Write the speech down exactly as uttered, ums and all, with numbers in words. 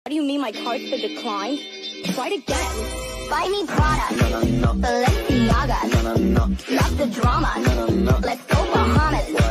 What do you mean my card's been declined? Try it again. Buy me Prada, no, no, no. ɪ랠괏ᴏ, no, no, no. Love the drama, no, no, no. Let's go Bahamas.